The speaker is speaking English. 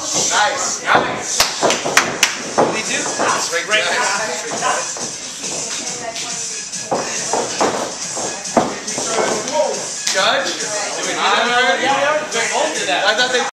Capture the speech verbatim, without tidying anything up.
Nice, nice. What do we do? Straight Right. Judge? Do we need that already? Yeah, we already both did that. I thought they